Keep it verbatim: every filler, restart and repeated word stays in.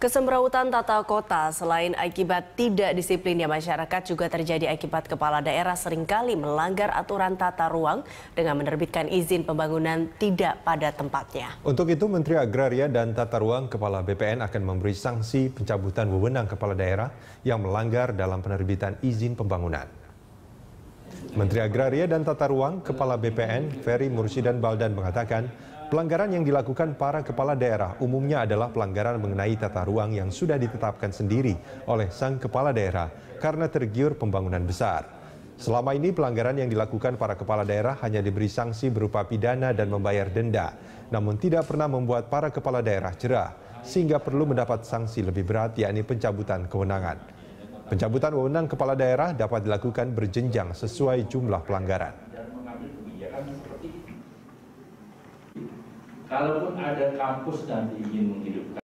Kesemrautan tata kota selain akibat tidak disiplinnya masyarakat juga terjadi akibat kepala daerah seringkali melanggar aturan tata ruang dengan menerbitkan izin pembangunan tidak pada tempatnya. Untuk itu Menteri Agraria dan Tata Ruang Kepala B P N akan memberi sanksi pencabutan wewenang kepala daerah yang melanggar dalam penerbitan izin pembangunan. Menteri Agraria dan Tata Ruang Kepala B P N Ferry Mursidan Baldan mengatakan pelanggaran yang dilakukan para kepala daerah umumnya adalah pelanggaran mengenai tata ruang yang sudah ditetapkan sendiri oleh sang kepala daerah karena tergiur pembangunan besar. Selama ini pelanggaran yang dilakukan para kepala daerah hanya diberi sanksi berupa pidana dan membayar denda, namun tidak pernah membuat para kepala daerah jerah, sehingga perlu mendapat sanksi lebih berat yakni pencabutan kewenangan. Pencabutan wewenang kepala daerah dapat dilakukan berjenjang sesuai jumlah pelanggaran. Kalaupun ada kampus nanti ingin menghidupkan